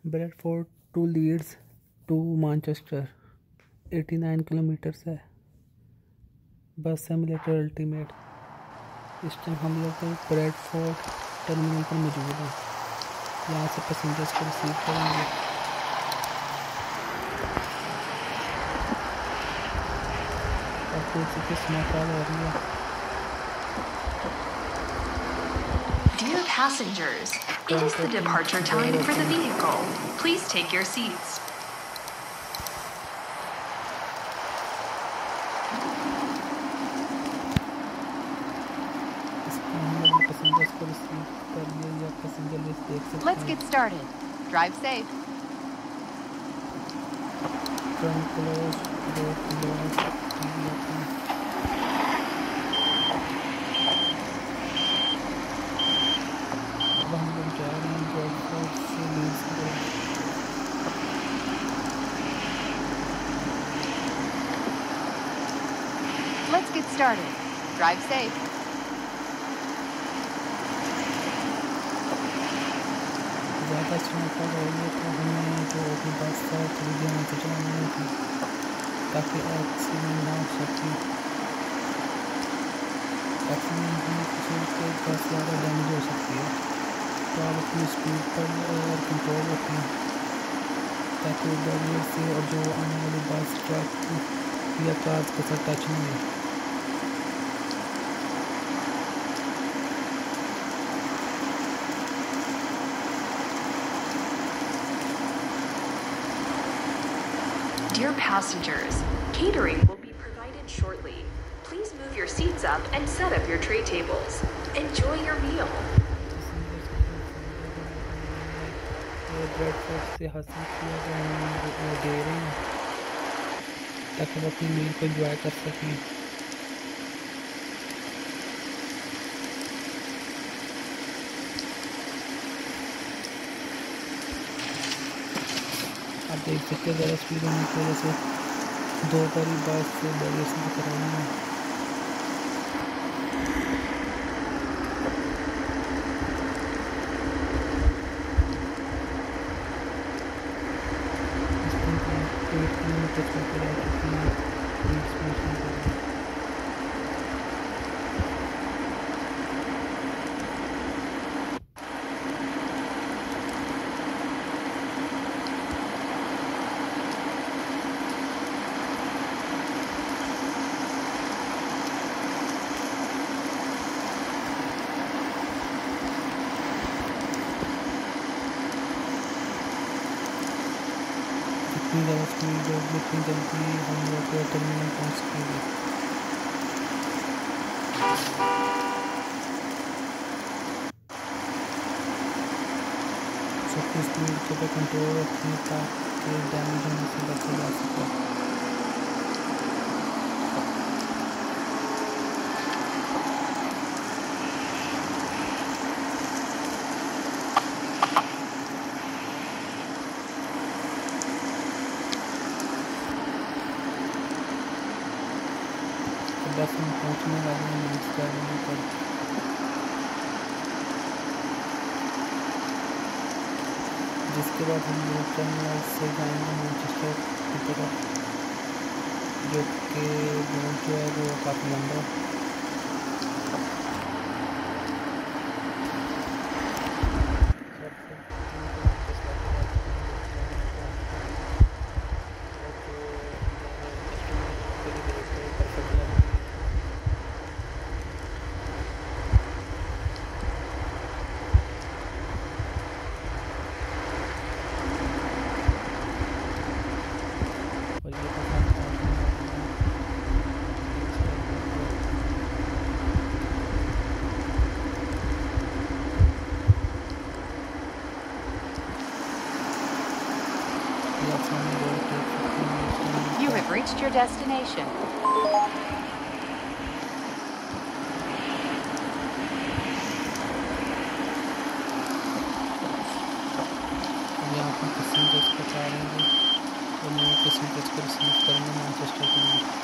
Bradford to Leeds to Manchester 89 kilometres है। Bus simulator ultimate. इस time हम लोग ब्रेडफोर्ड टर्मिनल पर मौजूद हैं। यहाँ से पैसेंजर्स को रिसीव करेंगे। काफ़ी स्नोफॉल हो रही है। Dear passengers, it is the departure time for the vehicle. Please take your seats. Let's get started. Drive safe. Let's get started. Drive safe. ज़्यादा स्नोफॉल हो रही है तो हमें जो अपनी बस है थोड़ी ध्यान से चलानी थी ताकि एक्सीडेंट ना हो सके। एक्सीडेंट होने से बस ज़्यादा डैमेज हो सकती है, तो आप अपनी स्पीड पर और कंट्रोल रखें ताकि बैरियर से और जो आने वाली बस ट्रक या कार्स के साथ टच नहीं हो। Dear passengers, catering will be provided shortly. Please move your seats up and set up your tray tables. Enjoy your meal. Bradford से हासिल किया गया दे रहे हैं ताकि वो अपनी मील को एंजॉय कर सकें। आप देख सकते हैं ज़्यादा स्पीड होने की वजह से दो बारी बस से बैरियर से कराना है। जितनी ज़्यादा स्पीड होगी उतनी जल्दी हम लोग टर्मिनल पहुँच सकेंगे। सबकी स्पीड के ऊपर कंट्रोल रखें ताकि डैमेज होने से बचा जा सके। बस हम पहुँचने वाले हैं मैनचेस्टर पर। जिसके बाद हम लोग टर्मिनल से जाएंगे मैनचेस्टर की तरफ, जो कि रूट जो है वो काफ़ी लंबा है। You have reached your destination. यहाँ पर पैसेंजर्स को उतारेंगे और नए पैसेंजर्स को रिसीव करेंगे मैनचेस्टर के लिए।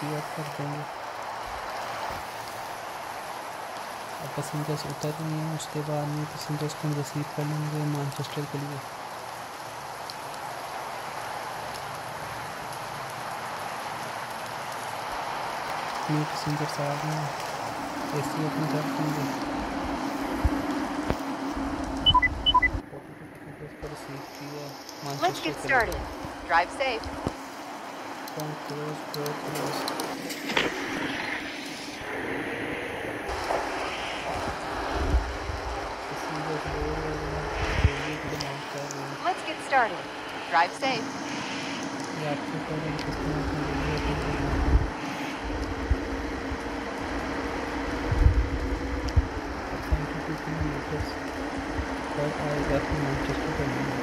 एसी ऑफ कर देंगे। अब पैसेंजर्स उतर रहे हैं, उसके बाद में पैसेंजर्स को हम रिसीव कर लेंगे मैनचेस्टर के लिए। न्यू पैसेंजर्स आ गए हैं, एसी ओपन कर देंगे। Let's get started. Drive safe. Front close, door close. Let's get started. Drive safe. ये आपके ऊपर है, किस तरह से रेडियो ओपन करना है। 72 किलोमीटर पर आएगा तो मैनचेस्टर का लिए।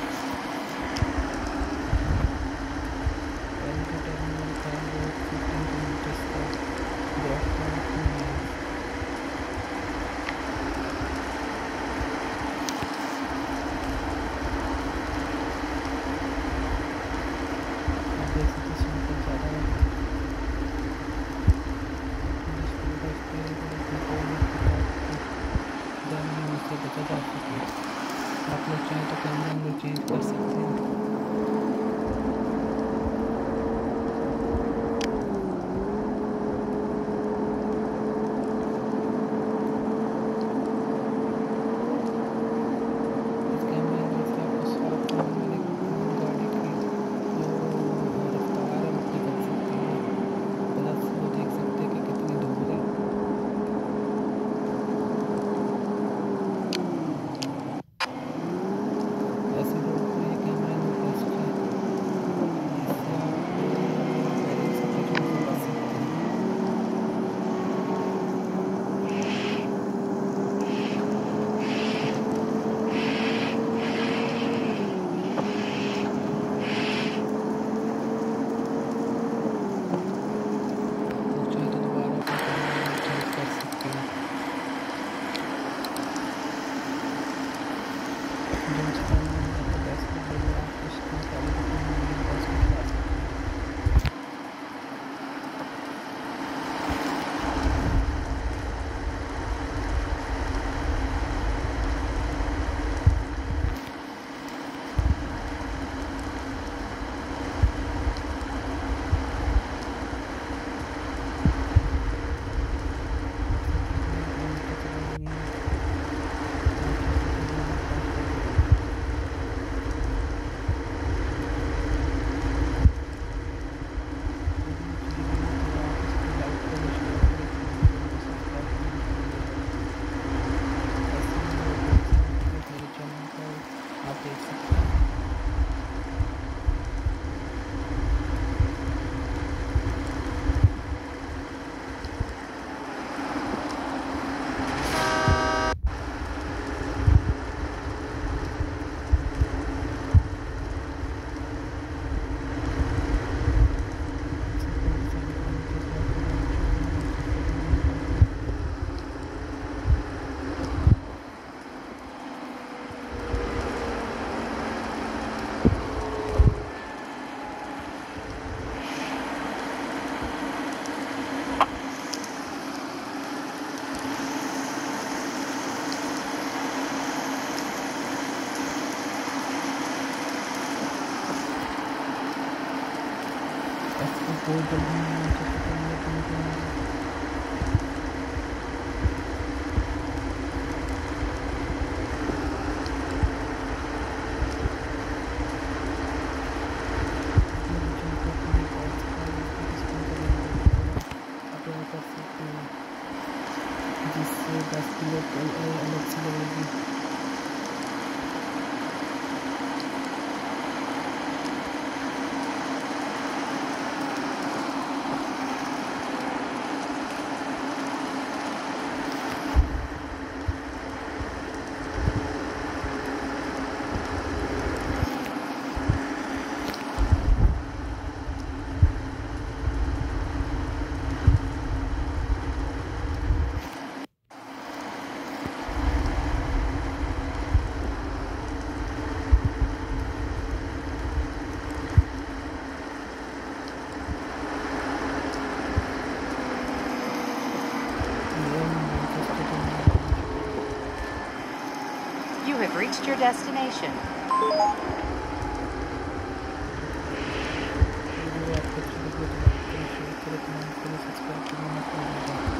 पहले का टर्मिनल था वो 15 किलोमीटर का ड्रॉप पॉइंट में है। आप देख सकते हैं स्पीड ज़्यादा है। से बचा जा सके। आप लोग चाहें तो कैमरा एंगल चेंज कर सकते हैं। इस कैमरा एंगल से आपको स्वाप करने वाले गाड़ी की जो रफ्तार है वो निकल सकती है, प्लस वो देख सकते हैं कि कितनी दूर है। ऐसे रोड पर ये कैमरा एंगल बेस्ट है, इससे आप पैनिक सिचुएशन से बच सकते हैं। और चाहे तो दोबारा अपना कैमरा एंगल चेंज कर सकते हैं। जो इंस्टा में आपको बेस्ट लगेगा आप उसको फॉलो करके वीडियो बेस्ट को चला सकते हैं। आप देख सकते हैं। ऐसे बहुत जल्दी मैनचेस्टर के अंदर पहुंचने वाला है। जिससे 10 किलो अलग से लगेगी। You have reached your destination. Video आपको अच्छी लगी तो लाइक करें, शेयर करें, कमेंट करें, सब्सक्राइब करना मत भूलिएगा।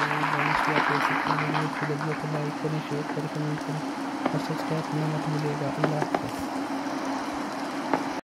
लाइक करें, शेयर करें, कमेंट करें और सब्सक्राइब करना मत भूलिएगा।